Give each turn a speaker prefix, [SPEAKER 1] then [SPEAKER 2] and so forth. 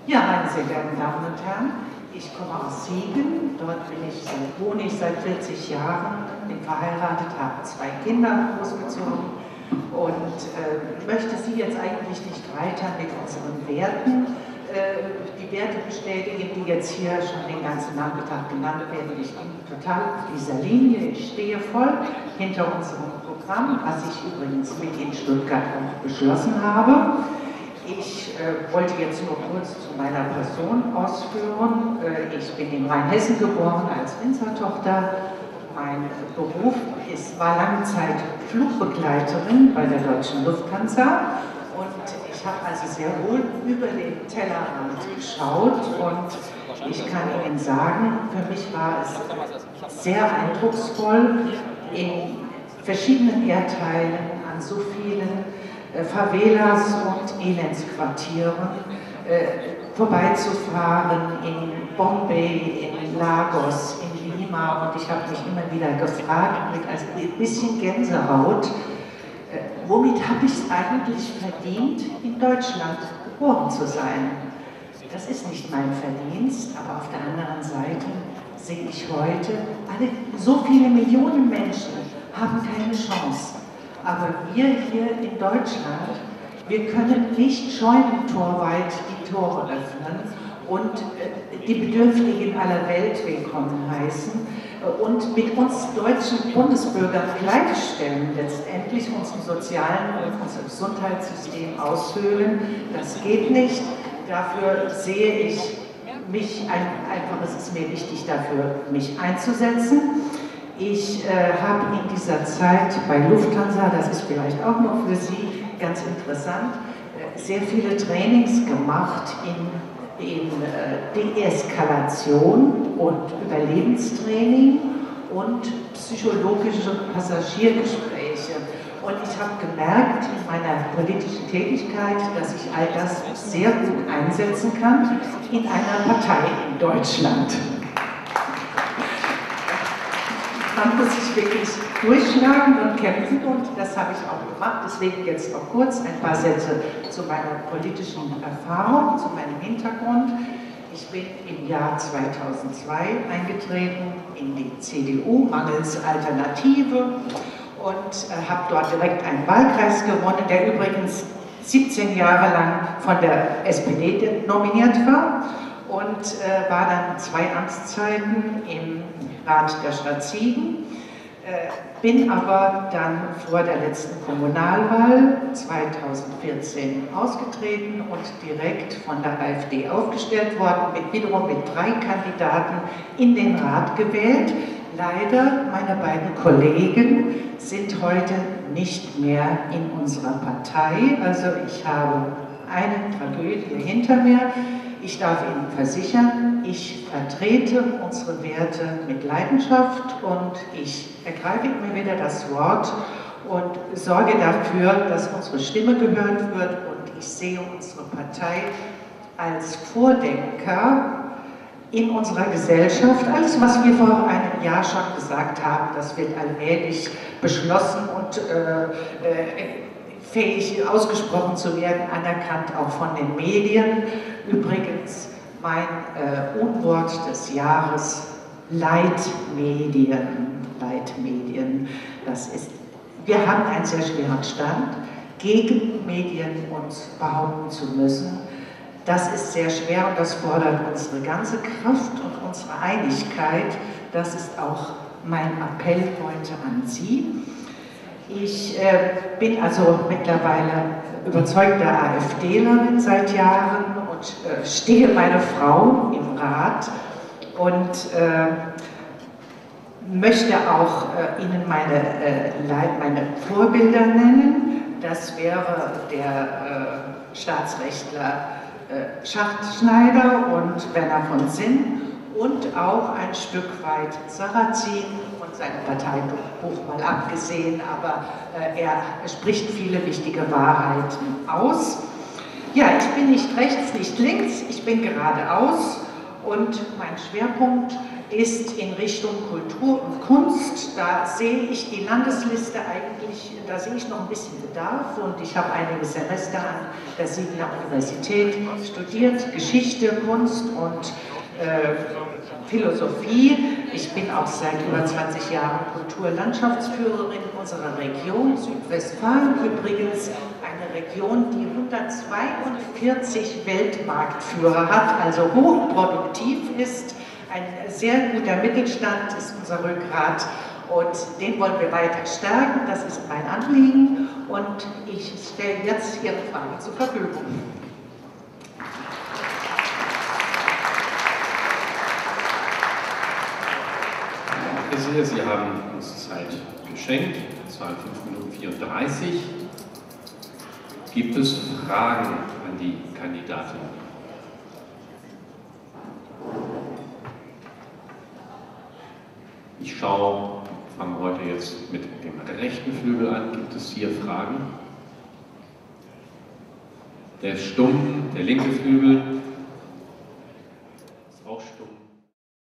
[SPEAKER 1] Ja, meine sehr geehrten Damen und Herren, ich komme aus Siegen, dort wohne ich seit 40 Jahren, bin verheiratet, habe 2 Kinder großgezogen und möchte Sie jetzt eigentlich nicht weiter mit unseren Werten, die Werte bestätigen, die jetzt hier schon den ganzen Nachmittag genannt werden. Ich bin total auf dieser Linie, ich stehe voll hinter unserem Programm, was ich übrigens mit in Stuttgart auch beschlossen habe. Ich wollte jetzt nur kurz zu meiner Person ausführen. Ich bin in Rheinhessen geboren als Winzertochter. Mein Beruf war lange Zeit Flugbegleiterin bei der Deutschen Lufthansa und ich habe also sehr wohl über den Tellerrand geschaut und ich kann Ihnen sagen, für mich war es sehr eindrucksvoll, in verschiedenen Erdteilen an so vielen Favelas und Elendsquartieren vorbeizufahren, in Bombay, in Lagos, in Lima, und ich habe mich immer wieder gefragt, mit ein bisschen Gänsehaut, womit habe ich es eigentlich verdient, in Deutschland geboren zu sein? Das ist nicht mein Verdienst, aber auf der anderen Seite sehe ich heute, so viele Millionen Menschen haben keine Chance. Aber wir hier in Deutschland, wir können nicht scheunentorweit die Tore öffnen und die Bedürftigen aller Welt willkommen heißen und mit uns deutschen Bundesbürgern gleichstellen, letztendlich unseren sozialen und unser Gesundheitssystem aushöhlen. Das geht nicht. Dafür sehe ich mich einfach, es ist mir wichtig, dafür mich einzusetzen. Ich habe in dieser Zeit bei Lufthansa, das ist vielleicht auch noch für Sie ganz interessant, sehr viele Trainings gemacht in Deeskalation und Überlebenstraining und psychologische Passagiergespräche. Und ich habe gemerkt in meiner politischen Tätigkeit, dass ich all das sehr gut einsetzen kann in einer Partei in Deutschland. Man muss sich wirklich durchschlagen und kämpfen und das habe ich auch gemacht. Deswegen jetzt noch kurz ein paar Sätze zu meiner politischen Erfahrung, zu meinem Hintergrund. Ich bin im Jahr 2002 eingetreten in die CDU, mangels Alternative, und habe dort direkt einen Wahlkreis gewonnen, der übrigens 17 Jahre lang von der SPD nominiert war, und war dann 2 Amtszeiten im Rat der Stadt Siegen, bin aber dann vor der letzten Kommunalwahl 2014 ausgetreten und direkt von der AfD aufgestellt worden, wiederum mit 3 Kandidaten in den Rat gewählt. Leider, meine beiden Kollegen sind heute nicht mehr in unserer Partei, also ich habe eine Tragödie hinter mir. Ich darf Ihnen versichern, ich vertrete unsere Werte mit Leidenschaft und ich ergreife immer wieder das Wort und sorge dafür, dass unsere Stimme gehört wird, und ich sehe unsere Partei als Vordenker in unserer Gesellschaft. Alles, was wir vor einem Jahr schon gesagt haben, das wird allmählich beschlossen und fähig ausgesprochen zu werden, anerkannt auch von den Medien. Übrigens mein Unwort des Jahres: Leitmedien. Leitmedien. Das ist, wir haben einen sehr schweren Stand, gegen Medien uns behaupten zu müssen. Das ist sehr schwer und das fordert unsere ganze Kraft und unsere Einigkeit. Das ist auch mein Appell heute an Sie. Ich bin also mittlerweile überzeugte AfDlerin seit Jahren und stehe meine Frau im Rat und möchte auch Ihnen meine Vorbilder nennen. Das wäre der Staatsrechtler Schachtschneider und Werner von Sinn und auch ein Stück weit Sarrazin, von seinem Parteibuch mal abgesehen, aber er spricht viele wichtige Wahrheiten aus. Ja, ich bin nicht rechts, nicht links, ich bin geradeaus und mein Schwerpunkt ist in Richtung Kultur und Kunst. Da sehe ich die Landesliste eigentlich, da sehe ich noch ein bisschen Bedarf und ich habe einige Semester an der Siegener Universität studiert, Geschichte, Kunst und Philosophie. Ich bin auch seit über 20 Jahren Kulturlandschaftsführerin unserer Region, Südwestfalen übrigens, eine Region, die 142 Weltmarktführer hat, also hochproduktiv ist. Ein sehr guter Mittelstand ist unser Rückgrat und den wollen wir weiter stärken. Das ist mein Anliegen und ich stelle jetzt Ihre Fragen zur Verfügung.
[SPEAKER 2] Herr Seher, Sie haben uns Zeit geschenkt, es waren 5 Minuten 34. Gibt es Fragen an die Kandidatin? Ich fange heute jetzt mit dem rechten Flügel an. Gibt es hier Fragen? Der ist stumm, der linke Flügel ist auch stumm.